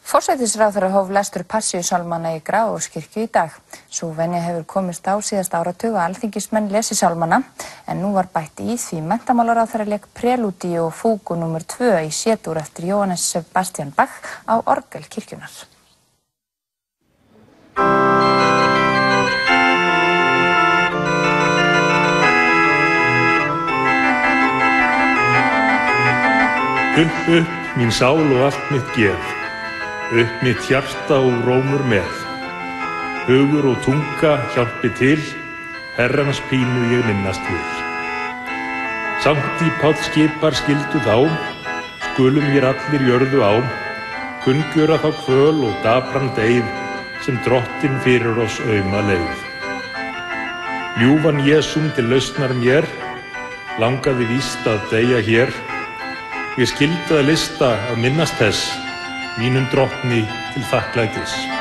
Forsætisráðherra hóf lestur Passíusálmanna í Grafarvogskirkju í dag. Sú venja hefur komist á síðasta áratug að alþingismenn lesi sálmana, en nú var bætt í því menntamálaráðherra lék Prelúdíu og fúgu nr. 2 í C-dúr eftir Jóhannes Sebastian Bach á orgel kirkjunnar. Upp, mín sál og allt mitt geð, upp mitt hjarta og rómur með. Hugur og tunga hjálpi til, Herrans pínu ég minnast vil. Sankti Páll skipar skyldu þá, skulum vér allir jörðu á, kunngjöra þá kvöl og dapran deyð, sem Drottinn fyrir oss auma leið. Ljúfan Jesúm til lausnar mér, langaði víst að deyja hér. Ég skyldi að lista að minnast þess, mínum drottni til þakklætis.